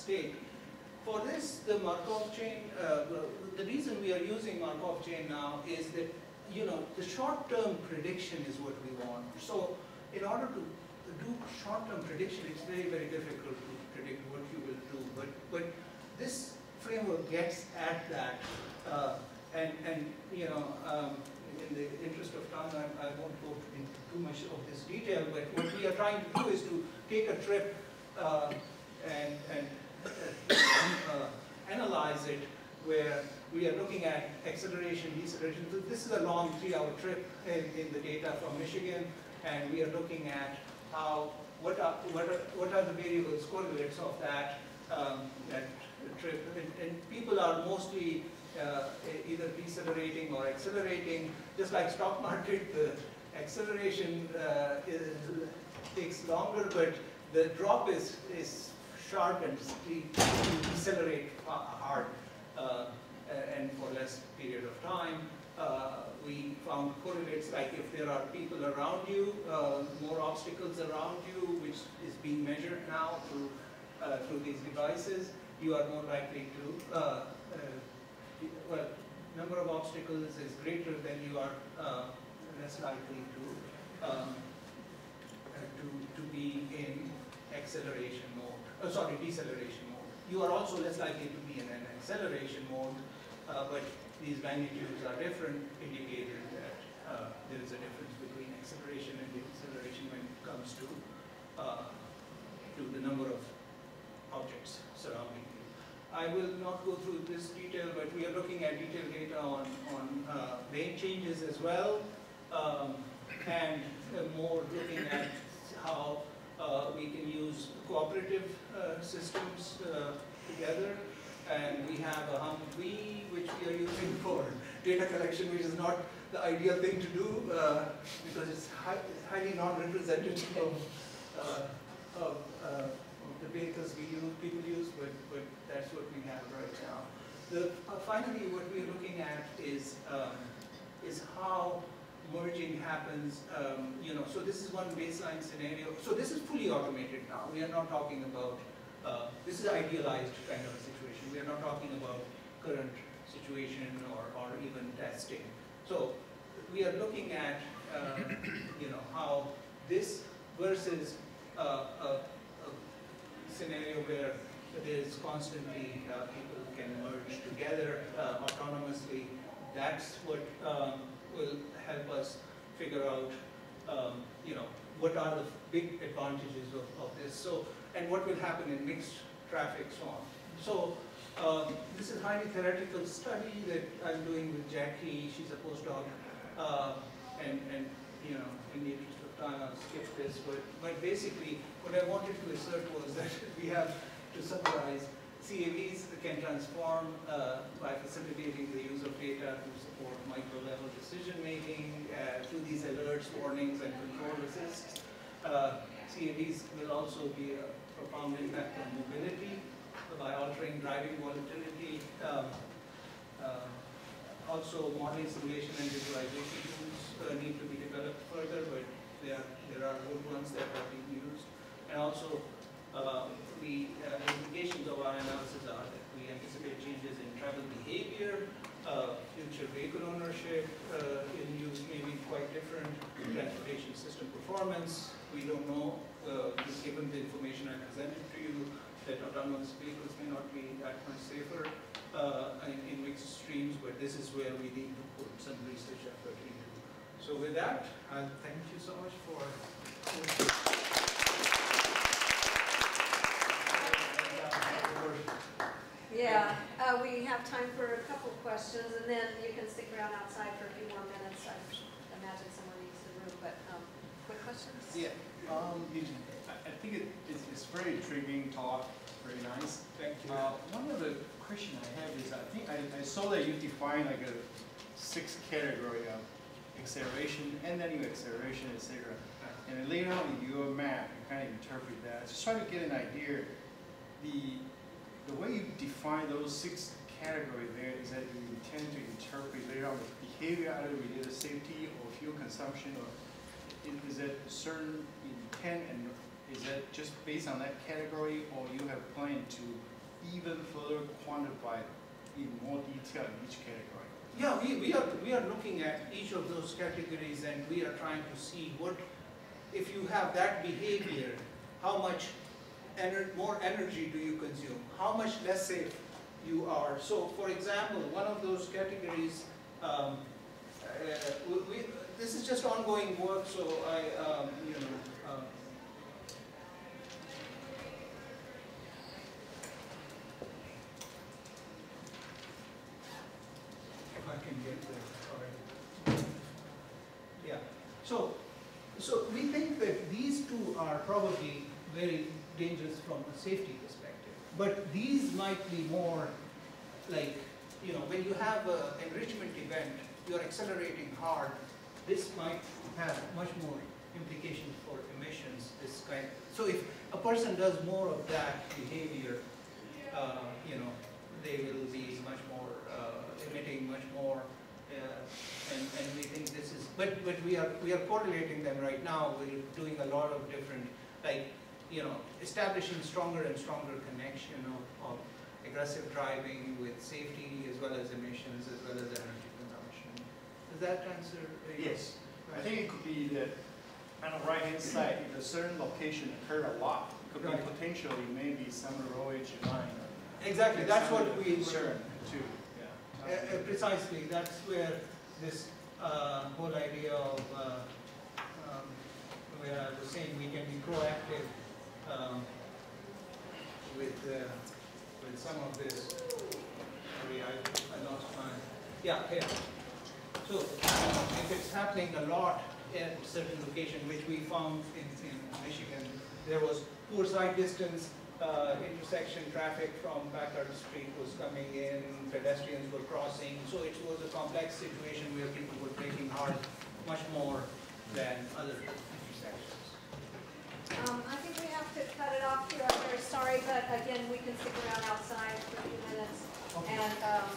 state. For this, the Markov chain, the reason we are using Markov chain now is that, the short-term prediction is what we want. So in order to do short-term prediction, it's very, very difficult to predict what you will do. But this framework gets at that. In the interest of time, I won't go into too much of this detail, but what we are trying to do is to take a trip and analyze it, where we are looking at acceleration, deceleration. So this is a long 3-hour trip in the data from Michigan, and we are looking at what are the variables, correlates of that trip. And people are mostly either decelerating or accelerating. Just like stock market, the acceleration takes longer, but the drop is sharp and steep to decelerate hard and for less period of time. We found correlates like if there are people around you, more obstacles around you, which is being measured now through these devices, you are more likely to, well, number of obstacles is greater than you are less likely to be in acceleration mode, deceleration mode. You are also less likely to be in an acceleration mode, but these magnitudes are different, indicating that there is a difference between acceleration and deceleration when it comes to the number of objects surrounding you. I will not go through this detail, but we are looking at detailed data on lane changes as well, and more looking at how we can use cooperative systems together. And we have a Humvee, which we are using for data collection, which is not the ideal thing to do because it's highly non-representative of the vehicles people use, but that's what we have right now. Finally, what we're looking at is how merging happens. So this is one baseline scenario. So this is fully automated now. We are not talking about this is idealized kind of a situation. We are not talking about current situation or even testing. So we are looking at how this versus a scenario where there is constantly people can merge together autonomously. That's what will help us figure out what are the big advantages of this. So, and what will happen in mixed traffic, so on. So this is a highly theoretical study that I'm doing with Jackie. She's a postdoc, and in the interest of time, I'll skip this. But basically, what I wanted to assert was that we have to summarize. CAVs can transform by facilitating the use of data to support micro-level decision-making, through these alerts, warnings, and control assists. CAVs will also be a profound impact on mobility by altering driving volatility. Also, modeling, simulation, and visualization tools need to be developed further, but there are good ones that are being used. And also, the implications of our analysis are that we anticipate changes in travel behavior, future vehicle ownership in use may be quite different, transportation system performance. We don't know, given the information I presented to you, that autonomous vehicles may not be that much safer in mixed streams, but this is where we need to put some research effort into. So with that, I'll thank you so much for Yeah, we have time for a couple of questions, and then you can stick around outside for a few more minutes. I imagine someone needs the room, but quick questions? Yeah, I think it's very intriguing talk, very nice. Thank you. One of the questions I have is, I think I saw that you define like a 6 category of acceleration, ending acceleration, etc. And then later on in your map, you kind of interpret that. Just try to get an idea. The way you define those 6 categories there is that you intend to interpret later on the behavior either related to safety or fuel consumption, or is that certain intent, and is that just based on that category, or you have planned to even further quantify in more detail in each category? Yeah, we are looking at each of those categories and we are trying to see what, if you have that behavior, how much more energy do you consume? How much less safe you are? So, for example, one of those categories, this is just ongoing work, so if I can get there, all right. Yeah, so we think that these two are probably very dangerous from a safety perspective, but these might be more like, when you have an enrichment event, you're accelerating hard, this might have much more implications for emissions, this kind. So if a person does more of that behavior, they will be much more, emitting much more, and we think this is, but we are correlating them right now. We're doing a lot of different, like, establishing stronger and stronger connection of aggressive driving with safety as well as emissions as well as energy consumption. Does that answer? Yes. I think it could be that on the right-hand side, if a certain location occurred a lot, it could be potentially maybe some roadage line. Exactly, that's what we concern too. Yeah. Precisely, that's where this whole idea of where I was saying we can be proactive with some of this. Sorry, I lost my, here. So if it's happening a lot at a certain location, which we found in Michigan, there was poor sight distance, intersection traffic from Packard Street was coming in, pedestrians were crossing, so it was a complex situation where people were braking hard, much more than other intersections. I think we have to cut it off here. I'm very sorry, but again, we can stick around outside for a few minutes. Okay. And